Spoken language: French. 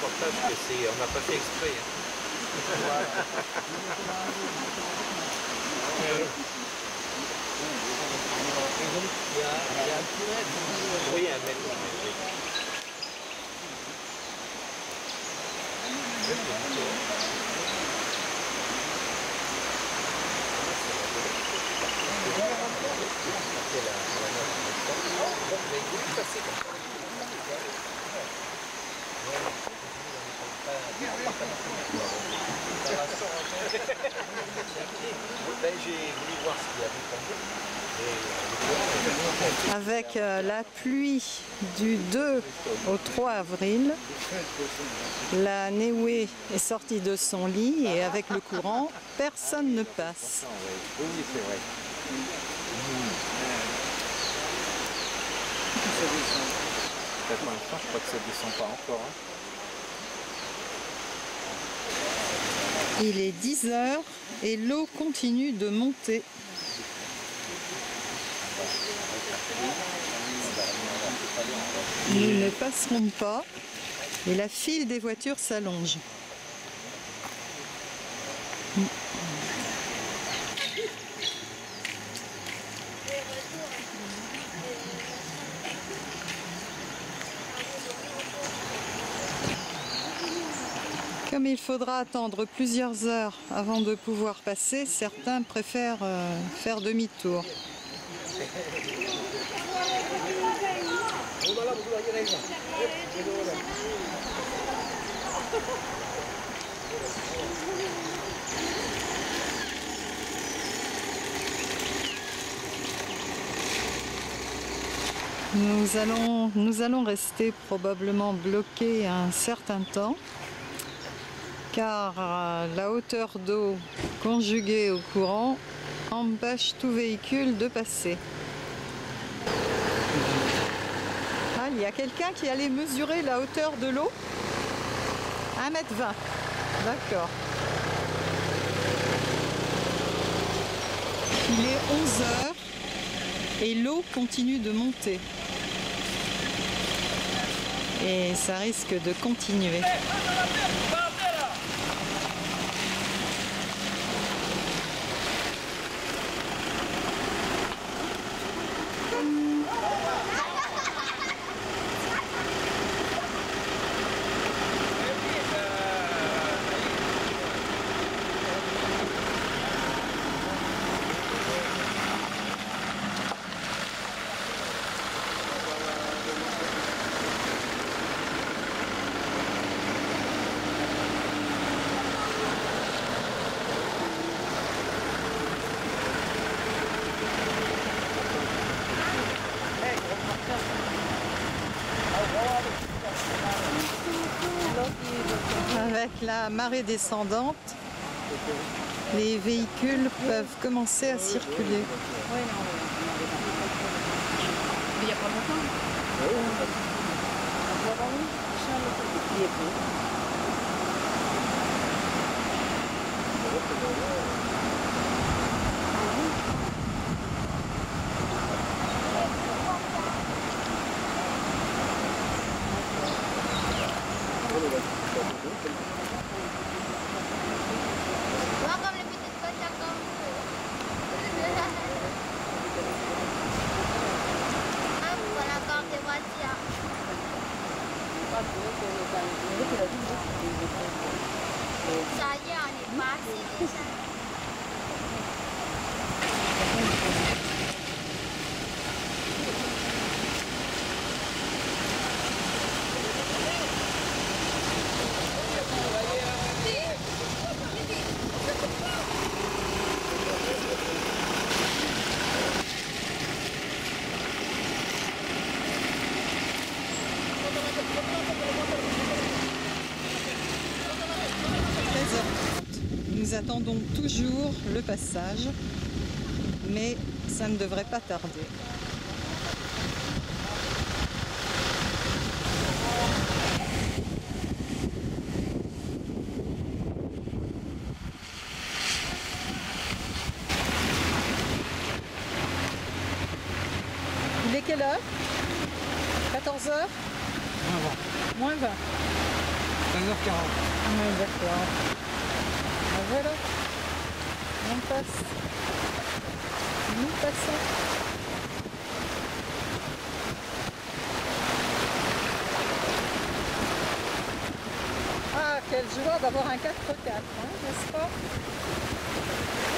reportage que c'est, on n'a pas fait exprès. Hein. Oui, un mètre. Avec la pluie du 2 au 3 avril, la Néoué est sortie de son lit et avec le courant, personne ne passe. Oui, c'est vrai. Ça descend. Pour l'instant, je crois que ça descend pas encore. Hein. Il est 10 h et l'eau continue de monter. Nous ne passerons pas et la file des voitures s'allonge. Comme il faudra attendre plusieurs heures avant de pouvoir passer, certains préfèrent faire demi-tour. Nous allons rester probablement bloqués un certain temps, car la hauteur d'eau conjuguée au courant empêche tout véhicule de passer. Ah, il y a quelqu'un qui allait mesurer la hauteur de l'eau. 1,20 m. D'accord. Il est 11 h et l'eau continue de monter. Et ça risque de continuer. Avec la marée descendante, les véhicules peuvent commencer à circuler. Il y a pas longtemps. Nous attendons toujours le passage, mais ça ne devrait pas tarder. Il est quelle heure? 14 h? Moins 20. Moins 20. 13h40. Ouais, d'accord. Ah, voilà. On passe. Nous passons. Ah, quelle joie d'avoir un 4x4, hein, n'est-ce pas?